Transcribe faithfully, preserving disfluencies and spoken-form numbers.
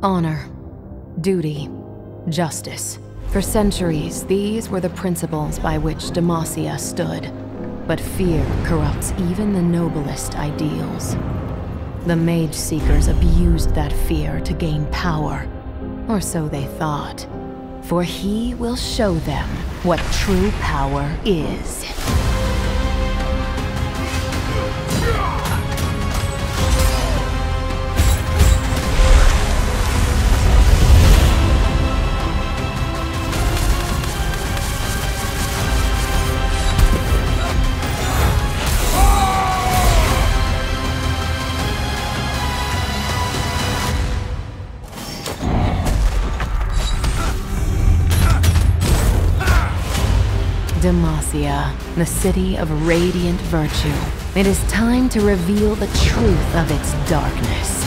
Honor, duty, justice. For centuries, these were the principles by which Demacia stood. But fear corrupts even the noblest ideals. The Mageseekers abused that fear to gain power, or so they thought. For he will show them what true power is. Demacia, the city of radiant virtue. It is time to reveal the truth of its darkness.